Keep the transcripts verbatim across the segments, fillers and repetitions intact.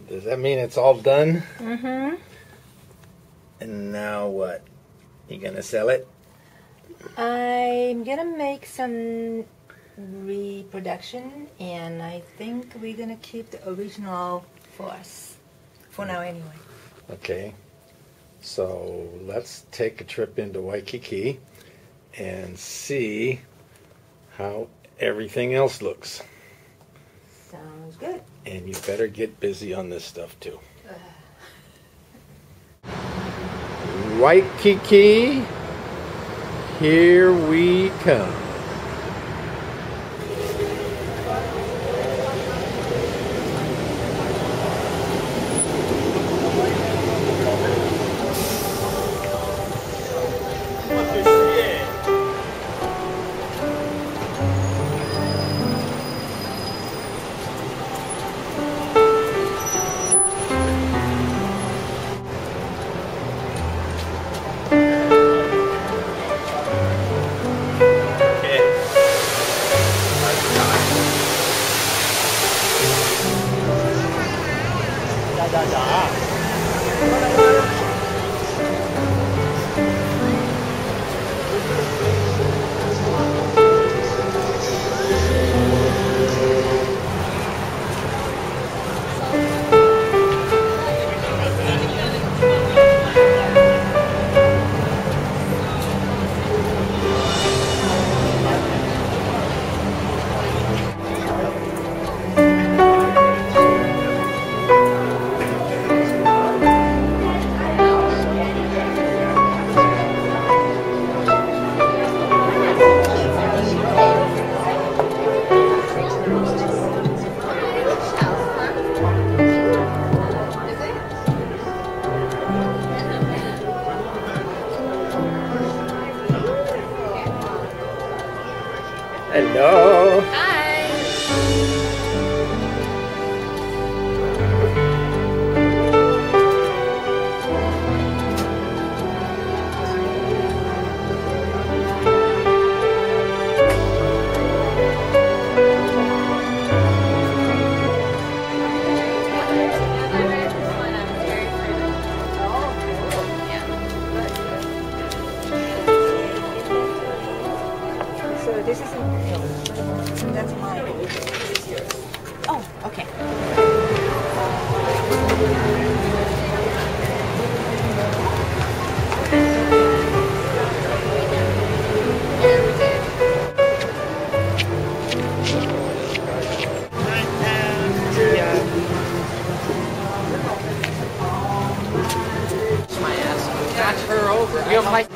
Does that mean it's all done? Mm-hmm. And now what? You gonna sell it? I'm gonna make some reproduction, and I think we're gonna keep the original for us. For now, anyway. Okay. So let's take a trip into Waikiki and see how everything else looks. Sounds good. And you better get busy on this stuff too. Uh. Waikiki, here we come. Hello. Hi. So this is no, that's mine. This is yours. Oh, okay. My ass. Got her over. You have like.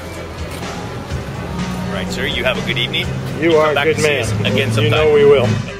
Right, sir. You have a good evening. You, you are a good man. Again sometime. You know we will.